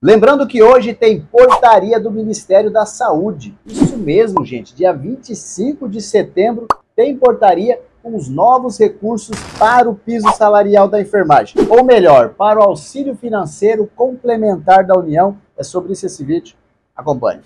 Lembrando que hoje tem portaria do Ministério da Saúde. Isso mesmo, gente. Dia 25 de setembro tem portaria com os novos recursos para o piso salarial da enfermagem. Ou melhor, para o auxílio financeiro complementar da União. É sobre isso esse vídeo. Acompanhe.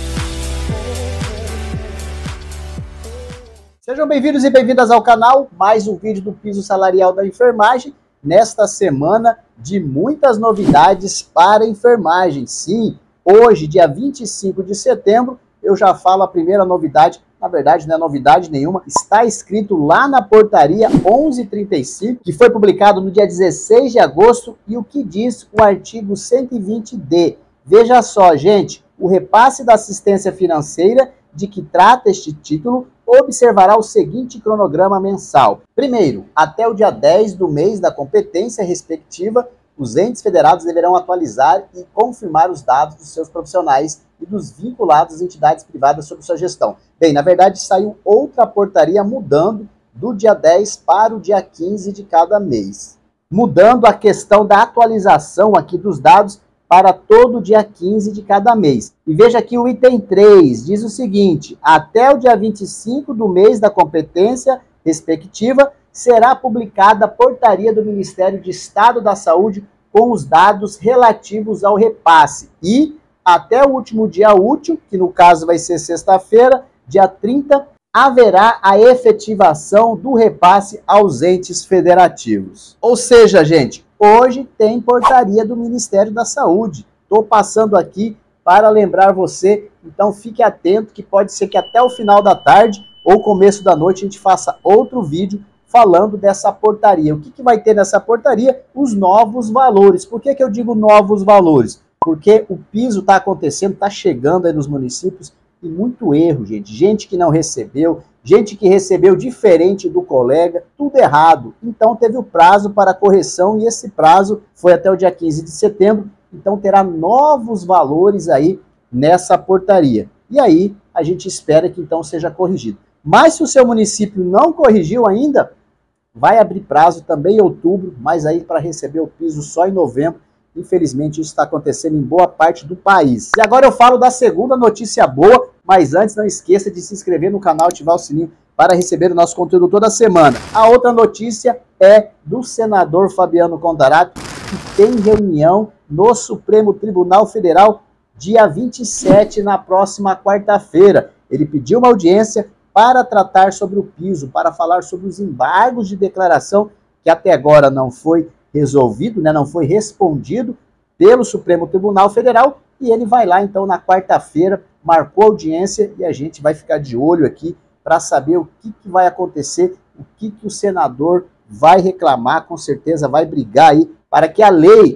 Sejam bem-vindos e bem-vindas ao canal. Mais um vídeo do piso salarial da enfermagem. Nesta semana de muitas novidades para a enfermagem. Sim, hoje, dia 25 de setembro, eu já falo a primeira novidade. Na verdade, não é novidade nenhuma. Está escrito lá na portaria 1135, que foi publicado no dia 16 de agosto, e o que diz o artigo 120D. Veja só, gente, o repasse da assistência financeira de que trata este título observará o seguinte cronograma mensal. Primeiro, até o dia 10 do mês da competência respectiva, os entes federados deverão atualizar e confirmar os dados dos seus profissionais e dos vinculados às entidades privadas sob sua gestão. Bem, na verdade, saiu outra portaria mudando do dia 10 para o dia 15 de cada mês. Mudando a questão da atualização aqui dos dados para todo dia 15 de cada mês. E veja aqui o item 3, diz o seguinte: até o dia 25 do mês da competência respectiva, será publicada a portaria do Ministério de Estado da Saúde com os dados relativos ao repasse. E até o último dia útil, que no caso vai ser sexta-feira, dia 30, haverá a efetivação do repasse aos entes federativos. Ou seja, gente, hoje tem portaria do Ministério da Saúde. Estou passando aqui para lembrar você, então fique atento que pode ser que até o final da tarde ou começo da noite a gente faça outro vídeo falando dessa portaria. O que vai ter nessa portaria? Os novos valores. Por que eu digo novos valores? Porque o piso está acontecendo, está chegando aí nos municípios e muito erro, gente. Gente que não recebeu, gente que recebeu diferente do colega, tudo errado. Então teve o prazo para correção e esse prazo foi até o dia 15 de setembro. Então terá novos valores aí nessa portaria. E aí a gente espera que então seja corrigido. Mas se o seu município não corrigiu ainda, vai abrir prazo também em outubro, mas aí para receber o piso só em novembro. Infelizmente isso está acontecendo em boa parte do país. E agora eu falo da segunda notícia boa, mas antes não esqueça de se inscrever no canal e ativar o sininho para receber o nosso conteúdo toda semana. A outra notícia é do senador Fabiano Contarato, que tem reunião no Supremo Tribunal Federal dia 27, na próxima quarta-feira. Ele pediu uma audiência para tratar sobre o piso, para falar sobre os embargos de declaração que até agora não foi resolvido, né, não foi respondido pelo Supremo Tribunal Federal, e ele vai lá então na quarta-feira, marcou audiência e a gente vai ficar de olho aqui para saber o que vai acontecer, o que o senador vai reclamar, com certeza vai brigar aí para que a lei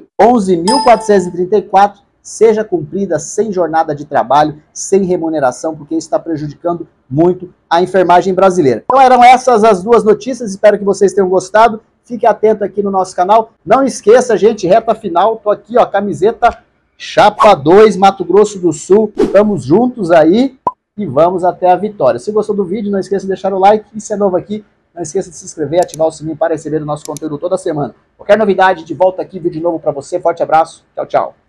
11.434 seja cumprida sem jornada de trabalho, sem remuneração, porque isso está prejudicando muito a enfermagem brasileira. Então eram essas as duas notícias, espero que vocês tenham gostado. Fique atento aqui no nosso canal. Não esqueça, gente, reta final, tô aqui, ó, camiseta Chapa 2, Mato Grosso do Sul. Estamos juntos aí e vamos até a vitória. Se gostou do vídeo, não esqueça de deixar o like. E se é novo aqui, não esqueça de se inscrever e ativar o sininho para receber o nosso conteúdo toda semana. Qualquer novidade, de volta aqui, vídeo novo para você. Forte abraço. Tchau, tchau.